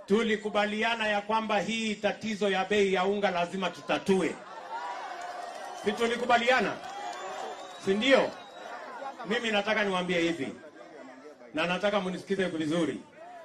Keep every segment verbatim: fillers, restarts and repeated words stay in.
tulikubaliana ya kwamba hii tatizo ya bei ya unga lazima tutatue. Si tulikubaliana? Si ndio? Mimi nataka niwaambie hivi, na nataka munisikize vizuri.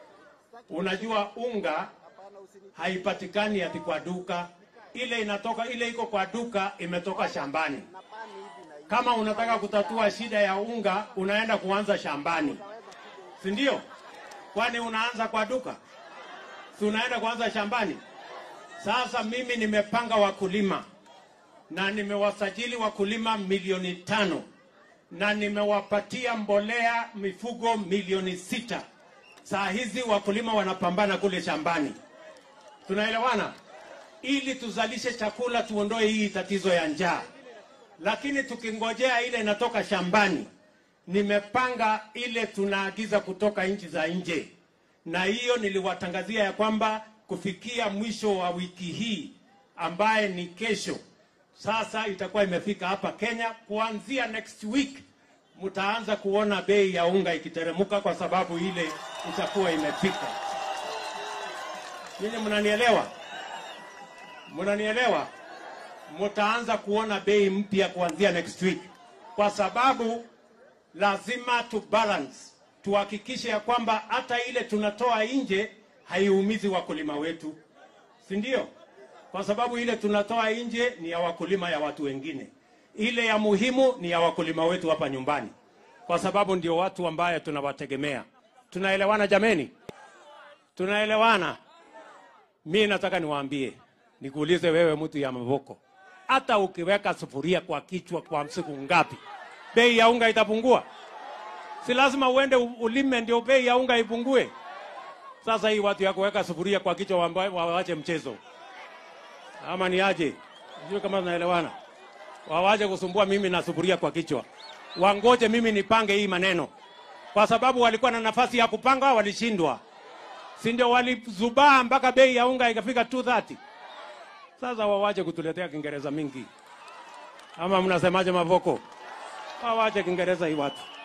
Unajua unga haipatikani ati kwa duka. Ile inatoka, ile iko kwa duka imetoka shambani. Kama unataka kutatua shida ya unga, unaenda kuanza shambani. Si ndio? Kwani unaanza kwa duka? Si unaenda kuanza shambani? Sasa mimi nimepanga wakulima na nimewasajili wakulima milioni tano na nimewapatia mbolea mifugo milioni sita. Saa hizi wakulima wanapambana kule shambani. Tunaelewana? Ili tuzalishe chakula, tuondoe hii tatizo ya njaa. Lakini tukingojea ile inatoka shambani, nimepanga ile tunaagiza kutoka nchi za nje. Na hiyo niliwatangazia ya kwamba kufikia mwisho wa wiki hii ambaye ni kesho, sasa itakuwa imefika hapa Kenya. Kuanzia next week mtaanza kuona bei ya unga ikiteremuka kwa sababu ile itakuwa imefika. Ninyi mnanielewa? Mnanielewa? Mtaanza kuona bei mpya kuanzia next week, kwa sababu lazima tu balance, tuhakikishe ya kwamba hata ile tunatoa nje haiumizi wakulima wetu. Si ndio? Kwa sababu ile tunatoa nje ni ya wakulima ya watu wengine. Ile ya muhimu ni ya wakulima wetu hapa nyumbani, kwa sababu ndio watu ambaye tunawategemea. Tunaelewana jameni? Tunaelewana? Mimi nataka niwaambie, nikuulize wewe mtu ya Mavoko, hata ukiweka sufuria kwa kichwa kwa siku ngapi, bei ya unga itapungua? Si lazima uende ulime ndio bei ya unga ipungue? Sasa hii watu ya kuweka sufuria kwa kichwa waache mchezo. Ama ni aje? Sio kama tunaelewana. Waache kusumbua mimi na sufuria kwa kichwa. Wangoje mimi nipange hii maneno. Kwa sababu walikuwa na nafasi ya kupanga, walishindwa. Si ndio walizubaa mpaka bei ya unga ikafika two thirty. Sasa waache kutuletea Kiingereza mingi. Ama mnasemaje Mavoko? Waache Kiingereza hii watu.